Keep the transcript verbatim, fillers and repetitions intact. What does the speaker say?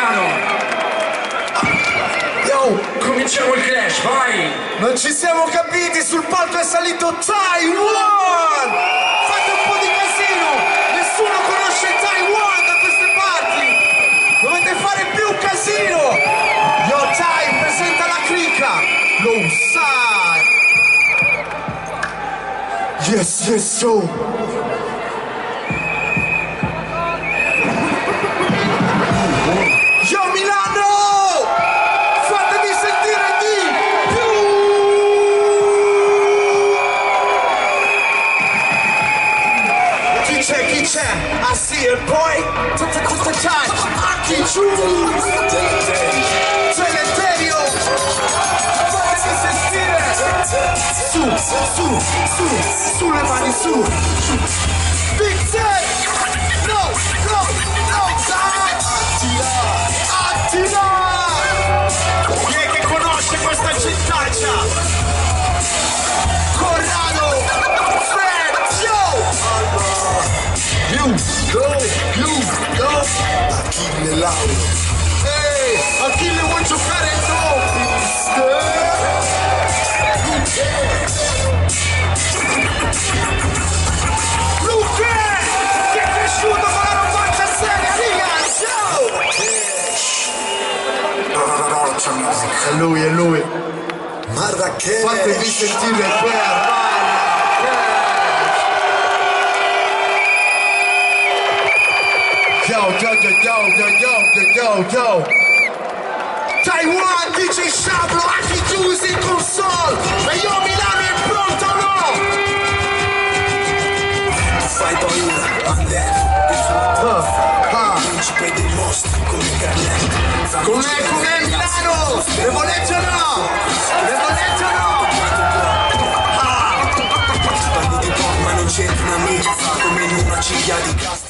Milano. Yo, cominciamo il clash, vai! Non ci siamo capiti, sul palco è salito Taiwan! Fate un po' di casino! Nessuno conosce Taiwan da queste parti! Dovete fare più casino! Yo Tai, presenta la cricca! Lo sai! Yes, yes, yo! Yo Milano! Fatemi sentire di più! Chi c'è, chi c'è? I see it boy! Tutta questa time! Occhi giù! Teleterio! Fatemi sentire! Su, su, su, sulle mani su! Big Ten! No, no, no! Attila! Attila! Chi è che conosce questa cittaccia? Corrado! Fred! Yo! You go! You go! Achille Lauro! Ehi! Achille vuol giocare in Luca! Che è cresciuto con la robaccia seria! Roccia, musica. È lui, è lui. Marrakesh. Fatemi sentire per Marrakesh. Yo, yo, yo, yo, yo, yo, yo, yo. Taiwan, D J Shablo, anche chiusi in console. E io Milano è pronto o no? Fai paura, Mandela. Principe dei mostri come Carletto. Com'è, com'è Milano? Devo leggere o no? Devo leggere o no? Ah! Parli di pop ma non c'entra una mia. Come in una ciglia di cazzo.